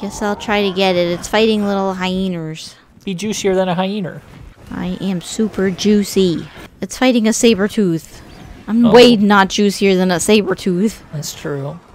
Guess I'll try to get it. It's fighting little hyenas. Be juicier than a hyena. I am super juicy. It's fighting a saber tooth. I'm way not juicier than a saber tooth. That's true.